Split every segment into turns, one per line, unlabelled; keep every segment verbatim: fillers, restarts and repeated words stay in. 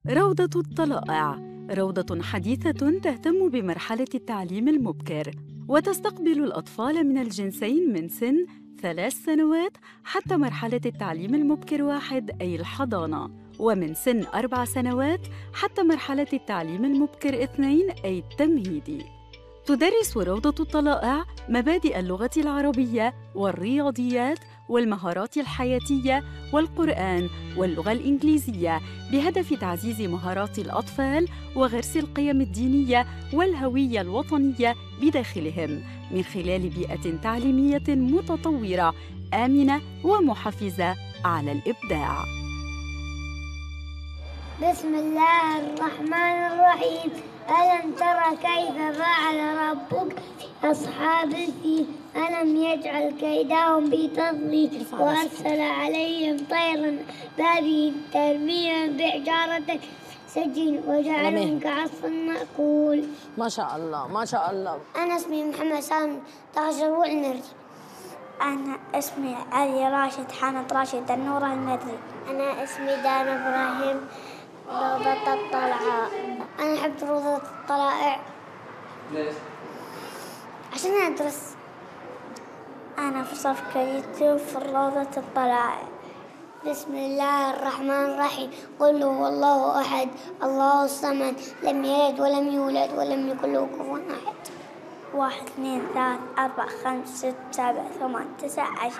روضة الطلائع روضة حديثة تهتم بمرحلة التعليم المبكر، وتستقبل الأطفال من الجنسين من سن ثلاث سنوات حتى مرحلة التعليم المبكر واحد أي الحضانة، ومن سن أربع سنوات حتى مرحلة التعليم المبكر اثنين أي التمهيدي. تدرس روضة الطلائع مبادئ اللغة العربية والرياضيات والمهارات الحياتية والقرآن واللغة الإنجليزية بهدف تعزيز مهارات الأطفال وغرس القيم الدينية والهوية الوطنية بداخلهم من خلال بيئة تعليمية متطورة آمنة ومحفزة على الإبداع.
بسم الله الرحمن الرحيم. ألم تر كيف فعل ربك أصحاب الفيل ألم يجعل كيدهم في تضليل وأرسل عليهم طيرا بابين ترميهم بحجارة سجين وجعلهم كعصف مأكول.
ما شاء الله ما شاء الله.
أنا اسمي محمد سالم تغجر المري.
أنا اسمي علي راشد حامد راشد النور المري.
أنا اسمي دانا إبراهيم روضة الطلائع. أنا أحب روضة الطلائع.
ليش؟
عشان أدرس.
أنا في صف كيجي في روضة الطلائع.
بسم الله الرحمن الرحيم. قل هو الله أحد الله الصمد لم يلد ولم يولد ولم يكن له كفوا أحد.
واحد اثنين ثلاث أربع خمس ست سبع ثمان تسع عشر.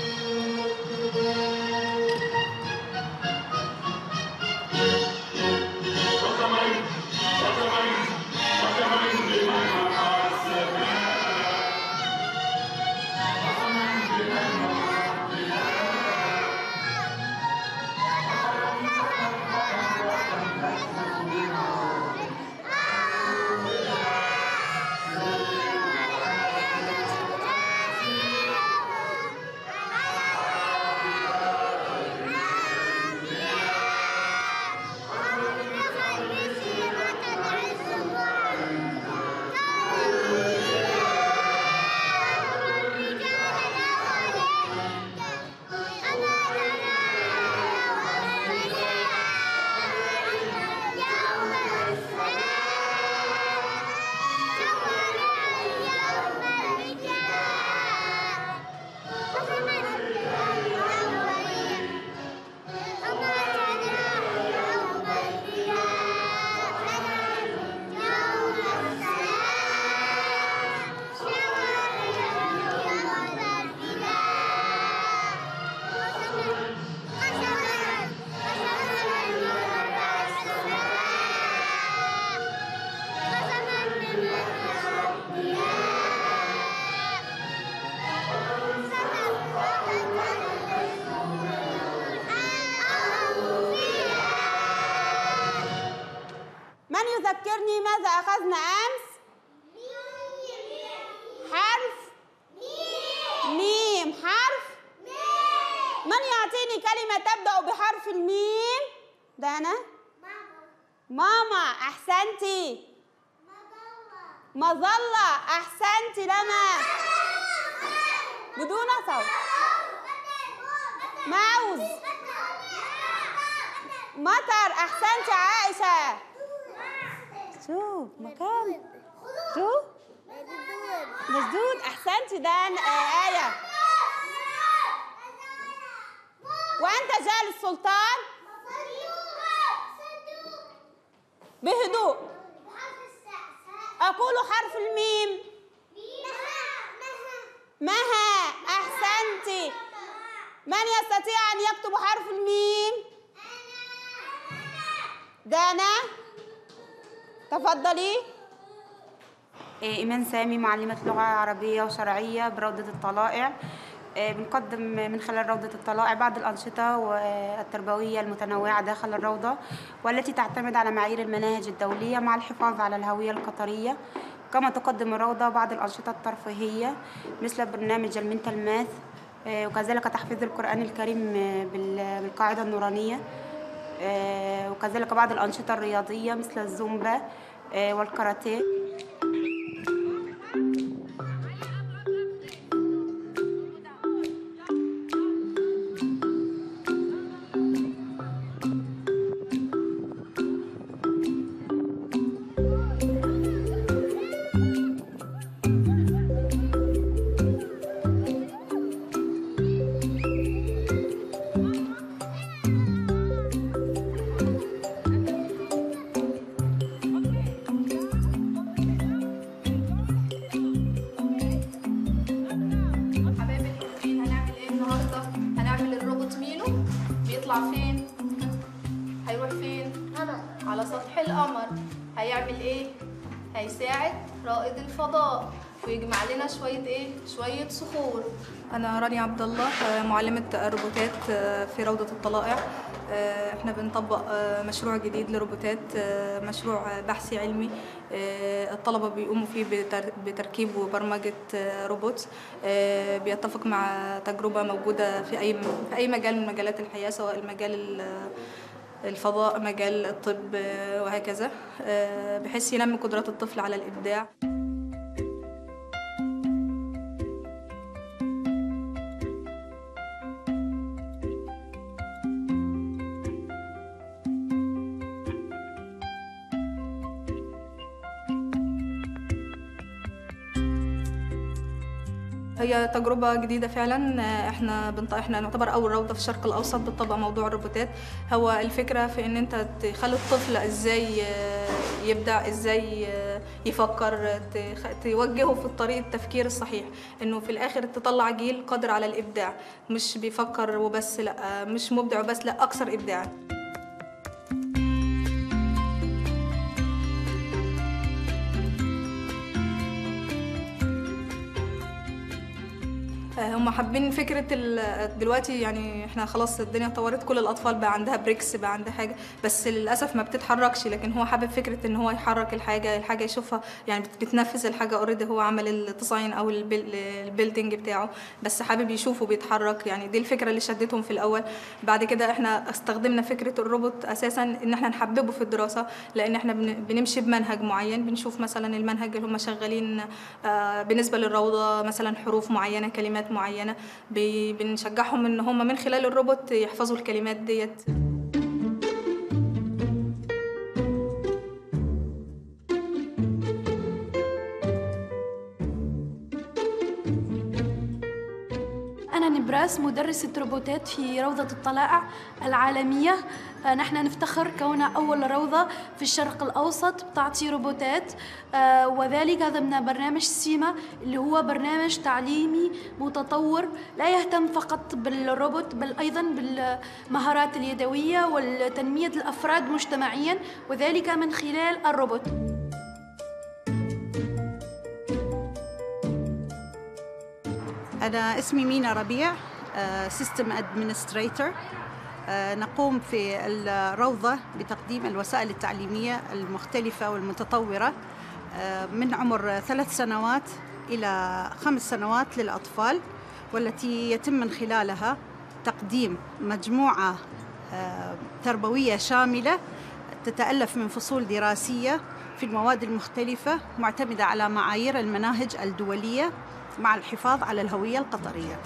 ذكرني ماذا أخذنا أمس؟ حرف ميم. حرف من يعطيني كلمة تبدأ بحرف الميم؟ دانا؟ ماما. أحسنتي. مظلة. أحسنتي لما بدون صوت. موز. مطر. أحسنتي عائشة. شوف مكان. شوف مسدود. أحسنتي دان. آه آية. وأنت جالس سلطان بهدوء. أقول حرف الميم. مها. أحسنتي. من يستطيع أن يكتب حرف الميم؟ دانا تفضلي.
إيمان سامي، معلمة لغة عربية وشرعية بروضة الطلائع. بنقدم من خلال روضة الطلائع بعض الأنشطة والتربوية المتنوعة داخل الروضة، والتي تعتمد على معايير المناهج الدولية مع الحفاظ على الهوية القطرية. كما تقدم الروضة بعض الأنشطة الترفيهية مثل برنامج المنتال ماث، وكذلك تحفيظ القرآن الكريم بالقاعدة النورانية، وكذلك بعض الأنشطة الرياضية مثل الزومبا والكاراتيه.
هيساعد رائد الفضاء ويجمع لنا شوية إيه؟ شوية صخور. أنا رانيا عبد الله، معلمة روبوتات في روضة الطلائع. احنا بنطبق مشروع جديد لروبوتات، مشروع بحثي علمي الطلبة بيقوموا فيه بتركيب وبرمجة روبوت بيتفق مع تجربة موجودة في أي في أي مجال من مجالات الحياة، سواء المجال الفضاء، مجال الطب وهكذا، بحيث ينمي قدرات الطفل على الإبداع. هي تجربة جديدة فعلا. احنا بنط... احنا نعتبر اول روضة في الشرق الاوسط بتطبق موضوع الروبوتات. هو الفكرة في ان انت تخلي الطفل ازاي يبدع، ازاي يفكر، توجهه في الطريق التفكير الصحيح، انه في الاخر تطلع جيل قادر على الابداع، مش بيفكر وبس، لا مش مبدع وبس، لا اكثر ابداعا. هم حابين فكرة دلوقتي، يعني احنا خلاص الدنيا اتطورت، كل الأطفال بقى عندها بريكس، بقى عندها حاجة، بس للأسف ما بتتحركش، لكن هو حابب فكرة ان هو يحرك الحاجة، الحاجة يشوفها، يعني بتنفذ الحاجة اوريدي، هو عمل التصاين أو البيلدينج بتاعه، بس حابب يشوفه بيتحرك. يعني دي الفكرة اللي شدتهم في الأول. بعد كده احنا استخدمنا فكرة الروبوت أساسا ان احنا نحببه في الدراسة، لأن احنا بنمشي بمنهج معين، بنشوف مثلا المنهج اللي هم شغالين بالنسبة للروضة، مثلا حروف معينة، كلمات معينة، بنشجعهم ان هم من خلال الروبوت يحفظوا الكلمات ديت.
أنا نبراس، مدرسة روبوتات في روضة الطلائع العالمية. نحن نفتخر كونها أول روضة في الشرق الأوسط بتعطي روبوتات، وذلك ضمن برنامج سيما اللي هو برنامج تعليمي متطور لا يهتم فقط بالروبوت بل أيضا بالمهارات اليدوية وتنمية الأفراد مجتمعيا، وذلك من خلال الروبوت.
أنا اسمي مينا ربيع، سيستم أدمنستريتور. نقوم في الروضة بتقديم الوسائل التعليمية المختلفة والمتطورة من عمر ثلاث سنوات إلى خمس سنوات للأطفال، والتي يتم من خلالها تقديم مجموعة تربوية شاملة تتألف من فصول دراسية في المواد المختلفة معتمدة على معايير المناهج الدولية مع الحفاظ على الهوية القطرية.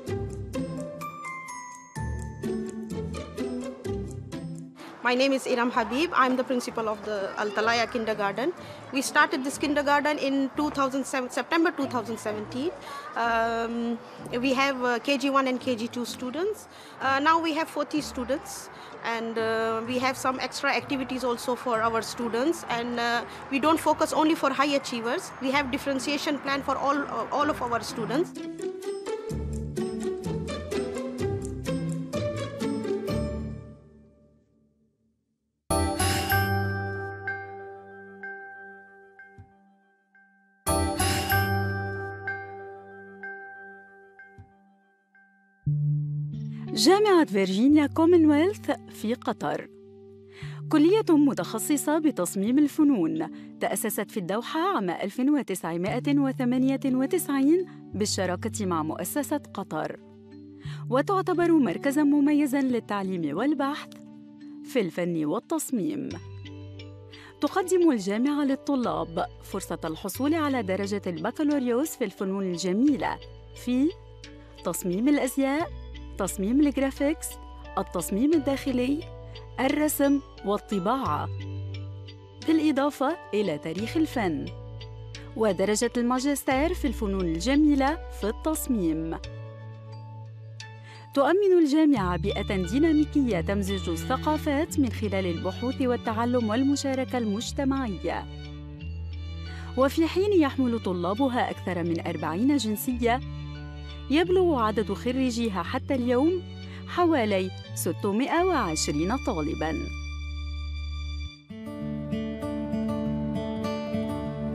My name is Iram Habib. I'm the principal of the Al Talaya Kindergarten. We started this kindergarten in two thousand seven, September two thousand seventeen. Um, we have uh, K G one and K G two students. Uh, now we have forty students, and uh, we have some extra activities also for our students. And uh, we don't focus only for high achievers. We have differentiation plan for all uh, all of our students.
جامعة فيرجينيا كومنولث في قطر، كلية متخصصة بتصميم الفنون، تأسست في الدوحة عام ألف وتسعمائة وثمانية وتسعين بالشراكة مع مؤسسة قطر، وتعتبر مركزاً مميزاً للتعليم والبحث في الفن والتصميم. تقدم الجامعة للطلاب فرصة الحصول على درجة البكالوريوس في الفنون الجميلة في تصميم الأزياء، تصميم الجرافيكس، التصميم الداخلي، الرسم والطباعة، بالإضافة إلى تاريخ الفن، ودرجة الماجستير في الفنون الجميلة في التصميم. تؤمن الجامعة بيئة ديناميكية تمزج الثقافات من خلال البحوث والتعلم والمشاركة المجتمعية. وفي حين يحمل طلابها أكثر من أربعين جنسية، يبلغ عدد خريجيها حتى اليوم حوالي ستمائة وعشرين طالباً.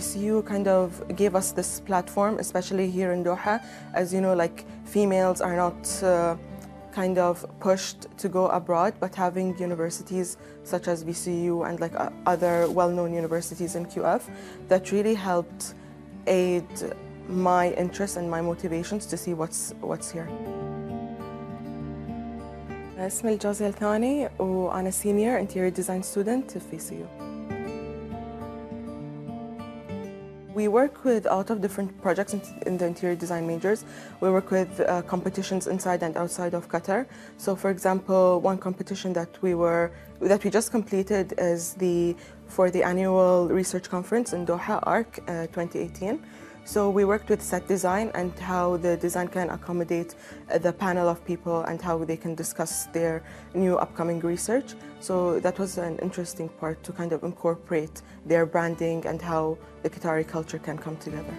C U kind of gave us this platform, especially here in Doha. As you know, like females are not uh, kind of pushed to go abroad, but having universities such as V C U and like uh, other well-known universities in Q F, that really helped aid my interests and my motivations to see what's what's here. اسمي الجوزي الثاني وأنا senior interior design student في V C U. We work with a lot of different projects in the interior design majors. We work with uh, competitions inside and outside of Qatar. So, for example, one competition that we were that we just completed is the for the annual research conference in Doha, ARC uh, twenty eighteen. So we worked with set design and how the design can accommodate the panel of people and how they can discuss their new upcoming research. So that was an interesting part to kind of incorporate their branding and how the Qatari culture can come together.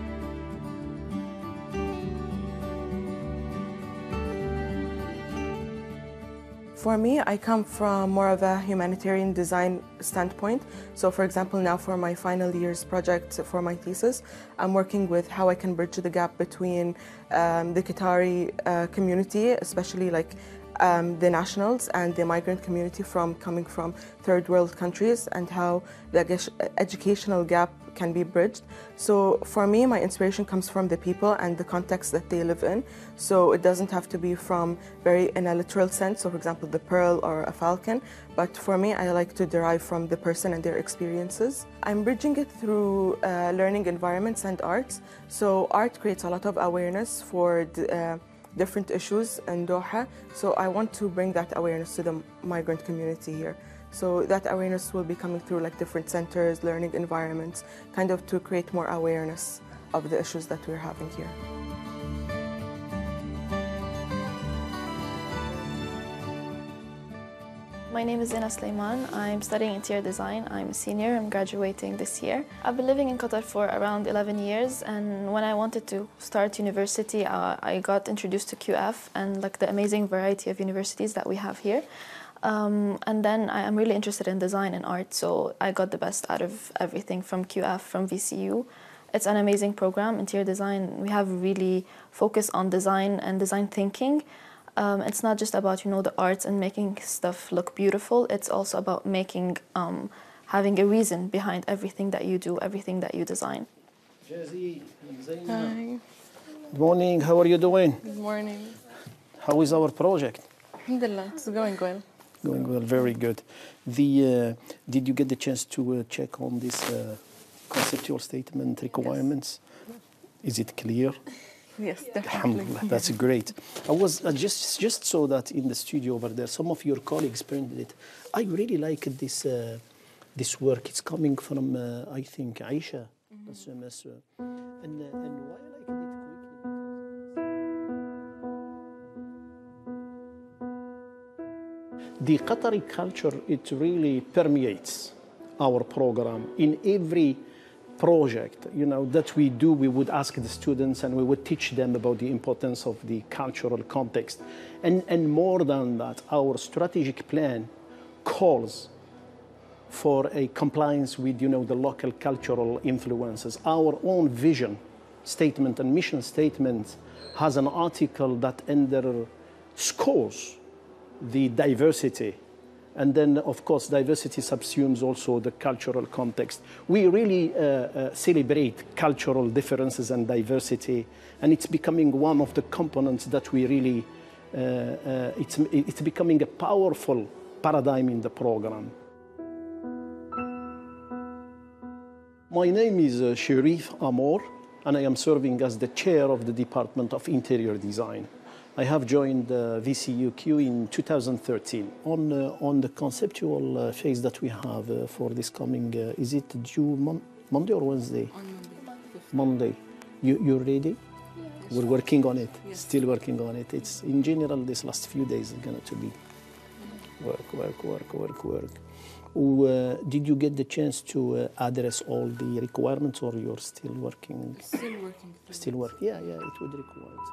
For me, I come from more of a humanitarian design standpoint. So for example, now for my final year's project for my thesis, I'm working with how I can bridge the gap between um, the Qatari uh, community, especially like um, the nationals and the migrant community from coming from third world countries, and how the educational gap can be bridged. So for me, my inspiration comes from the people and the context that they live in. So it doesn't have to be from very in a literal sense, so for example the pearl or a falcon, but for me I like to derive from the person and their experiences. I'm bridging it through uh, learning environments and arts. So art creates a lot of awareness for the, uh, different issues in Doha. So I want to bring that awareness to the migrant community here. So that awareness will be coming through like different centers, learning environments, kind of to create more awareness of the issues that we're having here.
My name is Zina Sleiman. I'm studying interior design. I'm a senior. I'm graduating this year. I've been living in Qatar for around eleven years, and when I wanted to start university, uh, I got introduced to Q F and like the amazing variety of universities that we have here. Um, and then I am really interested in design and art, so I got the best out of everything from Q F, from V C U. It's an amazing program, interior design. We have really focus on design and design thinking. Um, it's not just about, you know, the arts and making stuff look beautiful. It's also about making, um, having a reason behind everything that you do, everything that you design.
Hi. Good morning. How are you doing?
Good morning.
How is our project?
Alhamdulillah, it's going well.
Going well, very good. The uh, did you get the chance to uh, check on this uh, conceptual statement requirements? Yes. Is it clear?
Yes, definitely.
Alhamdulillah, that's great. I was uh, just just saw that in the studio over there. Some of your colleagues printed it. I really like this uh, this work. It's coming from uh, I think Aisha. Mm-hmm. That's, uh, and uh, and why I like it. The Qatari culture, it really permeates our program. In every project, you know, that we do, we would ask the students and we would teach them about the importance of the cultural context. And, and more than that, our strategic plan calls for a compliance with, you know, the local cultural influences. Our own vision statement and mission statement has an article that underscores the diversity, and then of course diversity subsumes also the cultural context. We really uh, uh, celebrate cultural differences and diversity, and it's becoming one of the components that we really uh, uh, it's, it's becoming a powerful paradigm in the program. My name is uh, Sherif Amor, and I am serving as the chair of the Department of Interior Design. I have joined uh, V C U Q in two thousand thirteen. On, uh, on the conceptual uh, phase that we have uh, for this coming, uh, is it due mon Monday or Wednesday? On Monday. Monday. You, you're ready? Yeah. We're working on it, yes. Still working on it. It's in general, this last few days are going to be work, work, work, work, work. Uh, did you get the chance to uh, address all the requirements, or you're still working?
Still working.
Still work. Yeah, yeah, it would require it.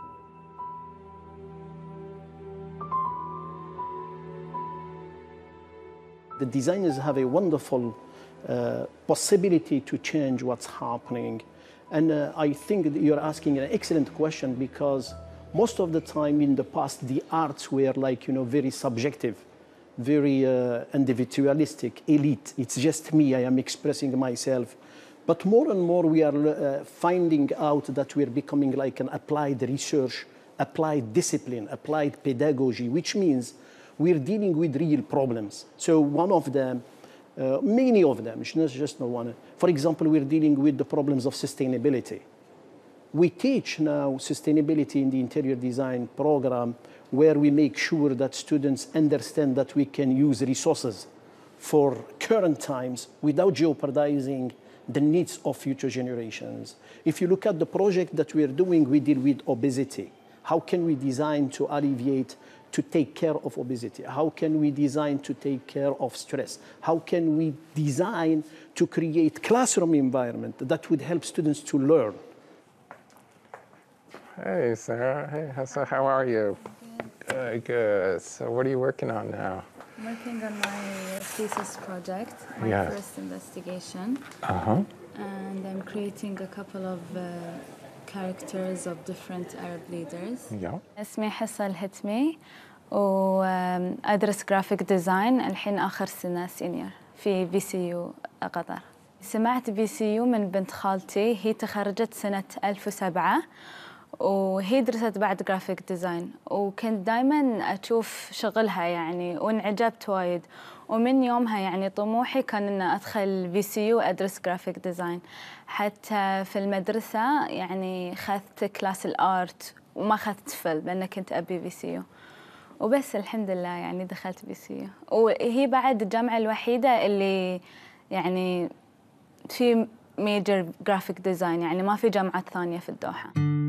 The designers have a wonderful uh, possibility to change what's happening. And uh, I think that you're asking an excellent question, because most of the time in the past, the arts were like, you know, very subjective, very uh, individualistic, elite. It's just me, I am expressing myself. But more and more we are uh, finding out that we're becoming like an applied research, applied discipline, applied pedagogy, which means we're dealing with real problems. So one of them, uh, many of them, it's not just no one. For example, we're dealing with the problems of sustainability. We teach now sustainability in the interior design program, where we make sure that students understand that we can use resources for current times without jeopardizing the needs of future generations. If you look at the project that we're doing, we deal with obesity. How can we design to alleviate, to take care of obesity? How can we design to take care of stress? How can we design to create classroom environment that would help students to learn?
Hey, Sarah. Hey, so how are you? Good, good. So what are you working on now?
I'm working on my thesis project, my
Yeah.
first investigation.
Uh-huh.
And I'm creating a couple of uh, characters of different Arab leaders.
Yeah.
اسمي حصة الهتمي وأدرس جرافيك ديزاين الحين آخر سنة سينيور في بي سي يو قطر. سمعت بي سي يو من بنت خالتي، هي تخرجت سنة ألف وسبعة وهي درست بعد جرافيك ديزاين، وكنت دايما أشوف شغلها يعني وانعجبت وايد، ومن يومها يعني طموحي كان إن أدخل بي سي يو أدرس جرافيك ديزاين. حتى في المدرسة يعني خذت كلاس الآرت وما خذت فل لأن كنت أبي بي سي يو، وبس الحمد لله يعني دخلت بي سي يو. وهي بعد الجامعة الوحيدة اللي يعني في ميجر جرافيك ديزاين، يعني ما في جامعات ثانية في الدوحة.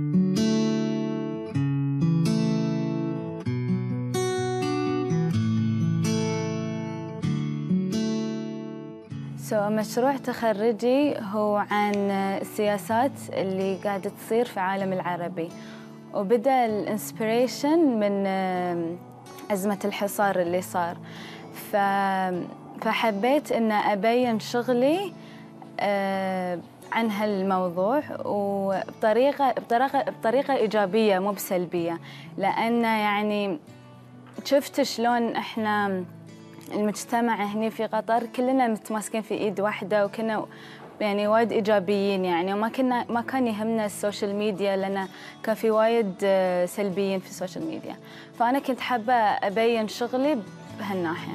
So, مشروع تخرجي هو عن السياسات اللي قاعدة تصير في العالم العربي، وبدأ الانسبيريشن من أزمة الحصار اللي صار. ف... فحبيت أن أبين شغلي عن هالموضوع وبطريقة بطريقة بطريقة إيجابية مو بسلبية، لأن يعني شفت شلون إحنا المجتمع هنا في قطر كلنا متماسكين في ايد واحده، وكنا يعني وايد ايجابيين يعني، وما كنا ما كان يهمنا السوشيال ميديا لان كان في وايد سلبيين في السوشيال ميديا. فانا كنت حابه ابين شغلي بهالناحيه.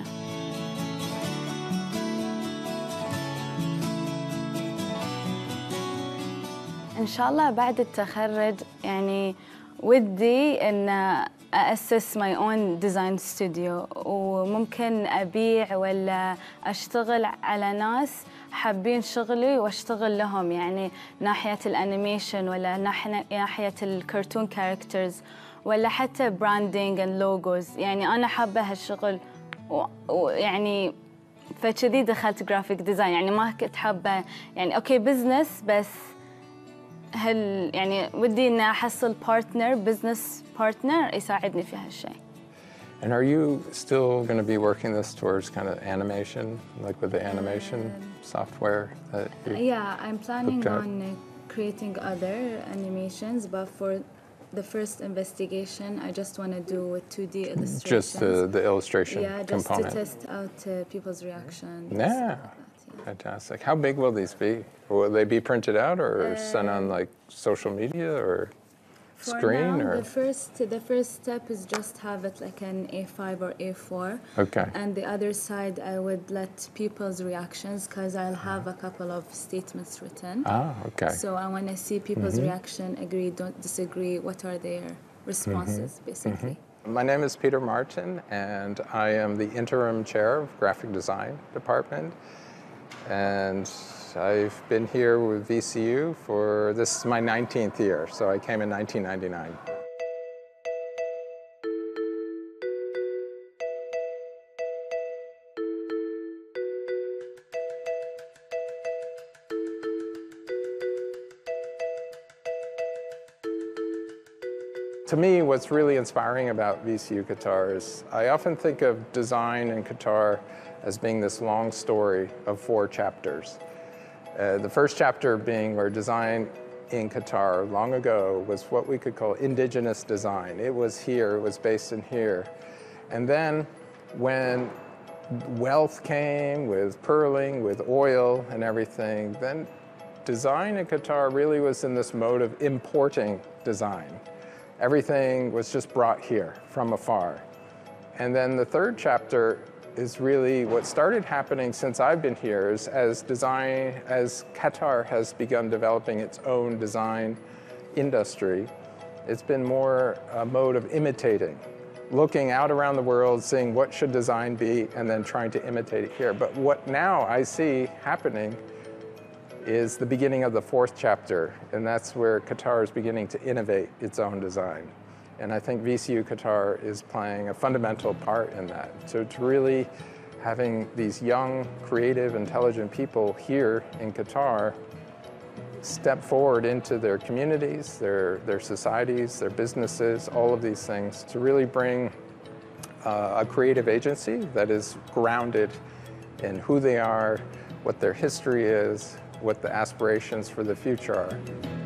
ان شاء الله بعد التخرج يعني ودي ان أأسس my own design studio، وممكن أبيع ولا أشتغل على ناس حابين شغلي وأشتغل لهم، يعني ناحية الأنيميشن ولا ناحية الكرتون كاركترز ولا حتى براندينج and logos. يعني أنا حابة هالشغل ويعني فكذي دخلت جرافيك ديزاين، يعني ما كنت حابة يعني أوكي بزنس، بس هل يعني ودي إن أحصل بارتنر بزنس بارتنر يساعدني في هالشيء.
And are you still going to be working this towards kind of animation, like with the animation uh, software that you
Yeah, I'm planning
looked at?
on uh, creating other animations, but for the first investigation, I just want to do with two D illustrations.
Just the, the illustration
yeah, just
component.
to test out uh, people's reactions.
Yeah. Fantastic. How big will these be? Will they be printed out or uh, sent on like social media or
for
screen?
Now,
or
the first the first step is just have it like an A five or A four.
Okay.
And the other side, I would let people's reactions because I'll have a couple of statements written.
Ah, okay.
So I want to see people's
mm-hmm.
reaction, agree, don't disagree. What are their responses,
mm-hmm.
basically?
Mm-hmm. My name is Peter Martin, and I am the interim chair of graphic design department. And I've been here with V C U for, this is my nineteenth year, so I came in nineteen ninety-nine. To me, what's really inspiring about V C U Qatar is I often think of design in Qatar as being this long story of four chapters. Uh, the first chapter being where design in Qatar long ago was what we could call indigenous design. It was here, it was based in here. And then when wealth came with pearling, with oil and everything, then design in Qatar really was in this mode of importing design. Everything was just brought here from afar. And then the third chapter is really what started happening since I've been here is as design, as Qatar has begun developing its own design industry, it's been more a mode of imitating, looking out around the world, seeing what should design be, and then trying to imitate it here. But what now I see happening is the beginning of the fourth chapter, and that's where Qatar is beginning to innovate its own design. And I think V C U Qatar is playing a fundamental part in that. So to really having these young, creative, intelligent people here in Qatar step forward into their communities, their, their societies, their businesses, all of these things, to really bring uh, a creative agency that is grounded in who they are, what their history is, what the aspirations for the future are.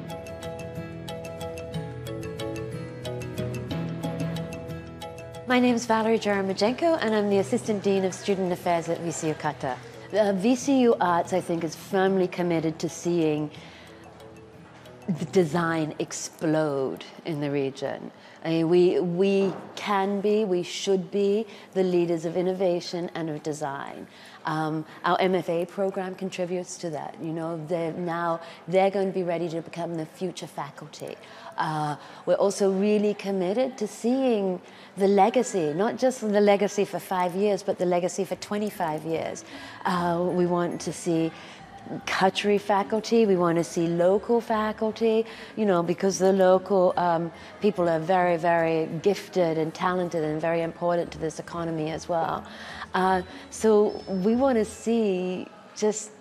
My name is Valerie Jaramajenko, and I'm the Assistant Dean of Student Affairs at V C U Qatar. Uh, V C U Arts, I think, is firmly committed to seeing the design explode in the region. I mean, we, we can be, we should be the leaders of innovation and of design. Um, our M F A program contributes to that. You know, they're now, they're going to be ready to become the future faculty. Uh, we're also really committed to seeing the legacy, not just the legacy for five years, but the legacy for twenty-five years. Uh, we want to see Qatari faculty, we want to see local faculty, you know, because the local um, people are very, very gifted and talented and very important to this economy as well. Uh, so we want to see just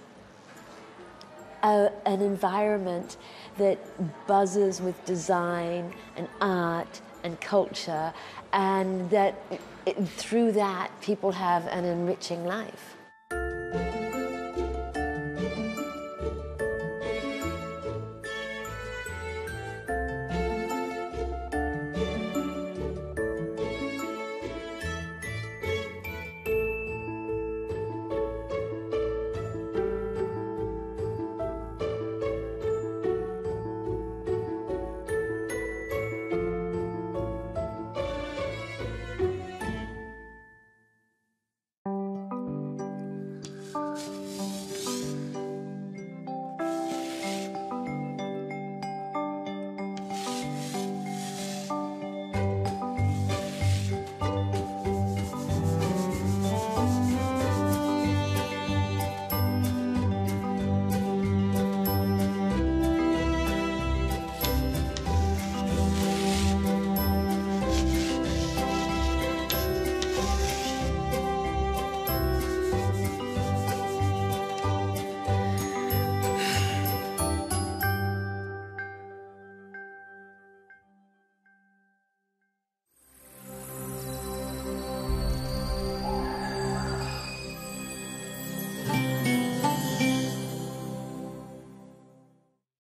a, an environment that buzzes with design and art and culture, and that it, through that people have an enriching life.